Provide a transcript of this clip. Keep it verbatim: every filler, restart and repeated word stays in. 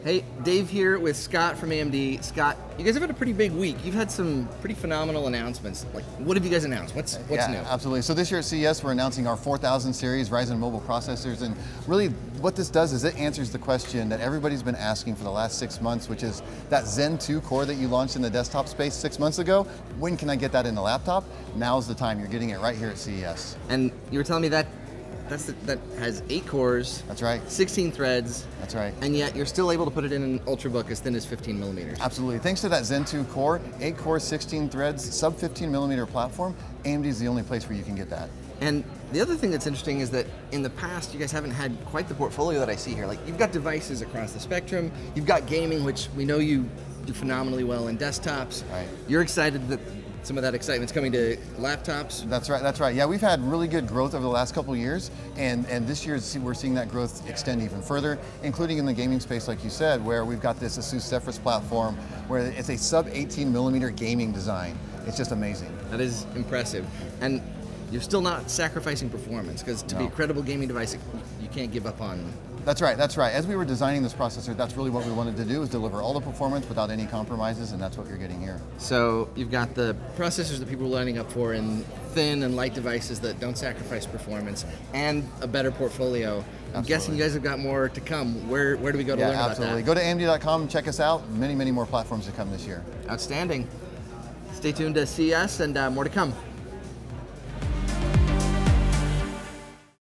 Hey, Dave here with Scott from A M D. Scott, you guys have had a pretty big week. You've had some pretty phenomenal announcements. Like, what have you guys announced? What's what's yeah, new? Absolutely. So this year at C E S, we're announcing our four thousand series Ryzen mobile processors, and really what this does is it answers the question that everybody's been asking for the last six months, which is that Zen two core that you launched in the desktop space six months ago. When can I get that in the laptop? Now's the time. You're getting it right here at C E S. And you were telling me that That's the, that has eight cores. That's right. sixteen threads. That's right. And yet you're still able to put it in an Ultrabook as thin as fifteen millimeters. Absolutely. Thanks to that Zen two core, eight cores, sixteen threads, sub fifteen millimeter platform, A M D is the only place where you can get that. And the other thing that's interesting is that in the past, you guys haven't had quite the portfolio that I see here. Like, you've got devices across the spectrum. You've got gaming, which we know you do phenomenally well in desktops. Right. You're excited that some of that excitement's coming to laptops. That's right, that's right. Yeah, we've had really good growth over the last couple of years, and, and this year we're seeing that growth extend even further, including in the gaming space, like you said, where we've got this Asus Zephyrus platform, where it's a sub eighteen millimeter gaming design. It's just amazing. That is impressive. And you're still not sacrificing performance, because to No. be a credible gaming device, you can't give up on. That's right, that's right. As we were designing this processor, that's really what we wanted to do, is deliver all the performance without any compromises, and that's what you're getting here. So you've got the processors that people are lining up for in thin and light devices that don't sacrifice performance, and a better portfolio. I'm Absolutely. guessing you guys have got more to come. Where where do we go to yeah, learn absolutely. about that? Go to A M D dot com and check us out. Many, many more platforms to come this year. Outstanding. Stay tuned to C E S and uh, more to come.